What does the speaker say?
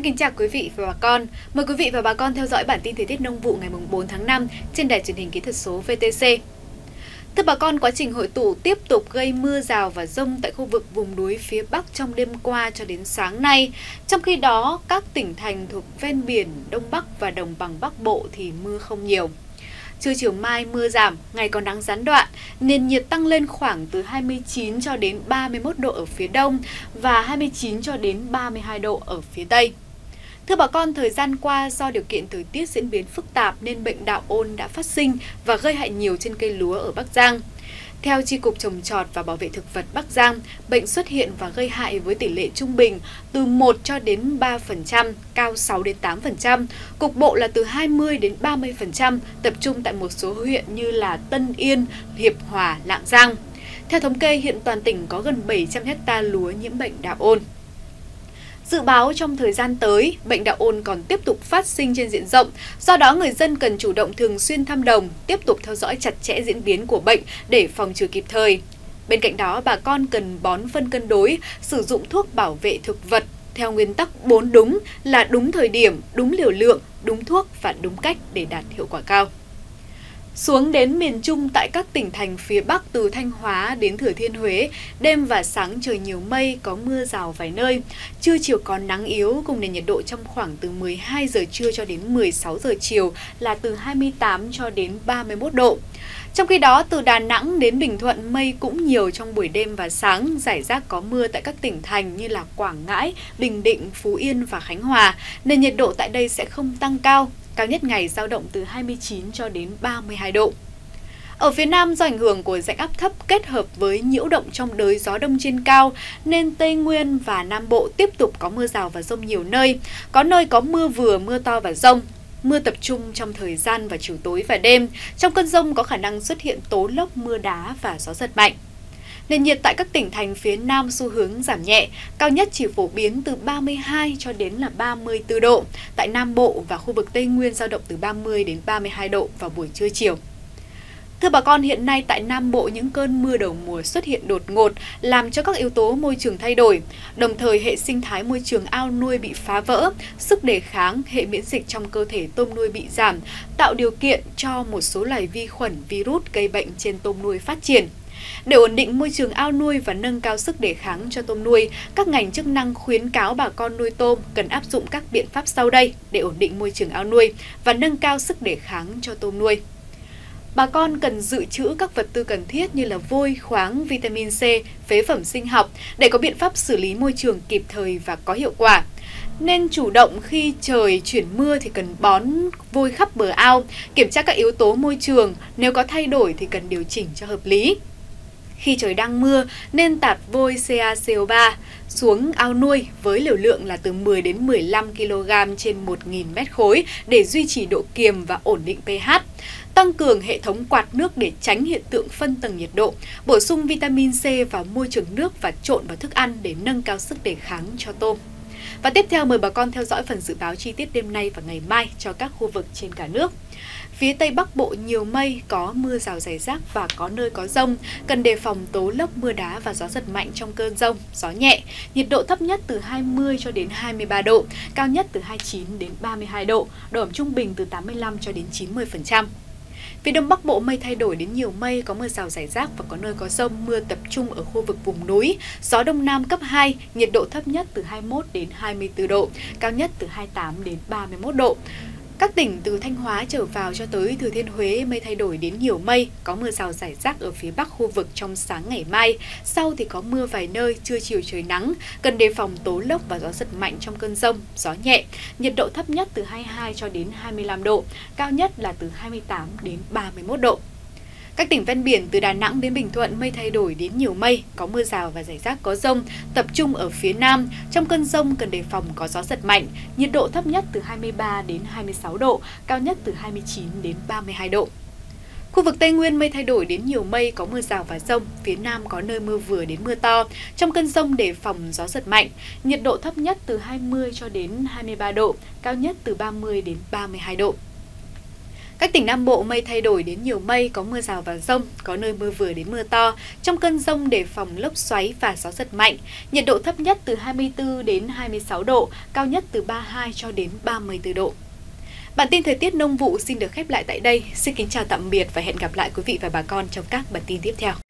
kính chào quý vị và bà con. Mời quý vị và bà con theo dõi bản tin thời tiết nông vụ ngày 4 tháng 5 trên đài truyền hình kỹ thuật số VTC. Thưa bà con, quá trình hội tụ tiếp tục gây mưa rào và dông tại khu vực vùng núi phía Bắc trong đêm qua cho đến sáng nay. Trong khi đó, các tỉnh thành thuộc ven biển Đông Bắc và Đồng bằng Bắc Bộ thì mưa không nhiều. Trưa chiều mai mưa giảm, ngày có nắng gián đoạn, nền nhiệt tăng lên khoảng từ 29 cho đến 31 độ ở phía Đông và 29 cho đến 32 độ ở phía Tây. Thưa bà con, thời gian qua do điều kiện thời tiết diễn biến phức tạp nên bệnh đạo ôn đã phát sinh và gây hại nhiều trên cây lúa ở Bắc Giang. Theo Chi cục Trồng trọt và Bảo vệ thực vật Bắc Giang, bệnh xuất hiện và gây hại với tỷ lệ trung bình từ 1 cho đến 3%, cao 6 đến 8%, cục bộ là từ 20 đến 30%, tập trung tại một số huyện như là Tân Yên, Hiệp Hòa, Lạng Giang. Theo thống kê, hiện toàn tỉnh có gần 700 ha lúa nhiễm bệnh đạo ôn. Dự báo trong thời gian tới, bệnh đạo ôn còn tiếp tục phát sinh trên diện rộng, do đó người dân cần chủ động thường xuyên thăm đồng, tiếp tục theo dõi chặt chẽ diễn biến của bệnh để phòng trừ kịp thời. Bên cạnh đó, bà con cần bón phân cân đối, sử dụng thuốc bảo vệ thực vật theo nguyên tắc 4 đúng là đúng thời điểm, đúng liều lượng, đúng thuốc và đúng cách để đạt hiệu quả cao. Xuống đến miền Trung tại các tỉnh thành phía Bắc từ Thanh Hóa đến Thừa Thiên Huế, đêm và sáng trời nhiều mây, có mưa rào vài nơi. Trưa chiều có nắng yếu cùng nền nhiệt độ trong khoảng từ 12 giờ trưa cho đến 16 giờ chiều là từ 28 cho đến 31 độ. Trong khi đó, từ Đà Nẵng đến Bình Thuận mây cũng nhiều trong buổi đêm và sáng, rải rác có mưa tại các tỉnh thành như là Quảng Ngãi, Bình Định, Phú Yên và Khánh Hòa. Nền nhiệt độ tại đây sẽ không tăng cao. Cao nhất ngày dao động từ 29 cho đến 32 độ. Ở phía Nam, do ảnh hưởng của rãnh áp thấp kết hợp với nhiễu động trong đới gió đông trên cao, nên Tây Nguyên và Nam Bộ tiếp tục có mưa rào và dông nhiều nơi. Có nơi có mưa vừa, mưa to và dông. Mưa tập trung trong thời gian vào chiều tối và đêm. Trong cơn dông có khả năng xuất hiện tố lốc, mưa đá và gió giật mạnh. Nền nhiệt tại các tỉnh thành phía Nam xu hướng giảm nhẹ, cao nhất chỉ phổ biến từ 32 cho đến là 34 độ. Tại Nam Bộ và khu vực Tây Nguyên dao động từ 30 đến 32 độ vào buổi trưa chiều. Thưa bà con, hiện nay tại Nam Bộ những cơn mưa đầu mùa xuất hiện đột ngột làm cho các yếu tố môi trường thay đổi. Đồng thời hệ sinh thái môi trường ao nuôi bị phá vỡ, sức đề kháng, hệ miễn dịch trong cơ thể tôm nuôi bị giảm, tạo điều kiện cho một số loài vi khuẩn, virus gây bệnh trên tôm nuôi phát triển. Để ổn định môi trường ao nuôi và nâng cao sức đề kháng cho tôm nuôi, các ngành chức năng khuyến cáo bà con nuôi tôm cần áp dụng các biện pháp sau đây để ổn định môi trường ao nuôi và nâng cao sức đề kháng cho tôm nuôi. Bà con cần dự trữ các vật tư cần thiết như là vôi, khoáng, vitamin C, phế phẩm sinh học để có biện pháp xử lý môi trường kịp thời và có hiệu quả. Nên chủ động khi trời chuyển mưa thì cần bón vôi khắp bờ ao, kiểm tra các yếu tố môi trường, nếu có thay đổi thì cần điều chỉnh cho hợp lý. Khi trời đang mưa nên tạt vôi CaCO3 xuống ao nuôi với liều lượng là từ 10 đến 15 kg trên 1.000 mét khối để duy trì độ kiềm và ổn định pH. Tăng cường hệ thống quạt nước để tránh hiện tượng phân tầng nhiệt độ, bổ sung vitamin C vào môi trường nước và trộn vào thức ăn để nâng cao sức đề kháng cho tôm. Và tiếp theo mời bà con theo dõi phần dự báo chi tiết đêm nay và ngày mai cho các khu vực trên cả nước. Phía Tây Bắc Bộ nhiều mây, có mưa rào rải rác và có nơi có dông, cần đề phòng tố lốc, mưa đá và gió giật mạnh trong cơn dông, gió nhẹ. Nhiệt độ thấp nhất từ 20 cho đến 23 độ, cao nhất từ 29 đến 32 độ, độ ẩm trung bình từ 85 cho đến 90%. Phía Đông Bắc Bộ mây thay đổi đến nhiều mây, có mưa rào rải rác và có nơi có dông, mưa tập trung ở khu vực vùng núi, gió Đông Nam cấp 2, nhiệt độ thấp nhất từ 21 đến 24 độ, cao nhất từ 28 đến 31 độ. Các tỉnh từ Thanh Hóa trở vào cho tới Thừa Thiên Huế mây thay đổi đến nhiều mây, có mưa rào rải rác ở phía Bắc khu vực trong sáng ngày mai, sau thì có mưa vài nơi, trưa chiều trời nắng, cần đề phòng tố lốc và gió giật mạnh trong cơn dông, gió nhẹ, nhiệt độ thấp nhất từ 22 cho đến 25 độ, cao nhất là từ 28 đến 31 độ. Các tỉnh ven biển từ Đà Nẵng đến Bình Thuận mây thay đổi đến nhiều mây, có mưa rào và rải rác có dông, tập trung ở phía Nam. Trong cơn dông cần đề phòng có gió giật mạnh, nhiệt độ thấp nhất từ 23 đến 26 độ, cao nhất từ 29 đến 32 độ. Khu vực Tây Nguyên mây thay đổi đến nhiều mây, có mưa rào và dông, phía Nam có nơi mưa vừa đến mưa to. Trong cơn dông đề phòng gió giật mạnh, nhiệt độ thấp nhất từ 20 cho đến 23 độ, cao nhất từ 30 đến 32 độ. Các tỉnh Nam Bộ mây thay đổi đến nhiều mây, có mưa rào và dông, có nơi mưa vừa đến mưa to. Trong cơn dông đề phòng lốc xoáy và gió giật mạnh. Nhiệt độ thấp nhất từ 24 đến 26 độ, cao nhất từ 32 cho đến 34 độ. Bản tin thời tiết nông vụ xin được khép lại tại đây. Xin kính chào tạm biệt và hẹn gặp lại quý vị và bà con trong các bản tin tiếp theo.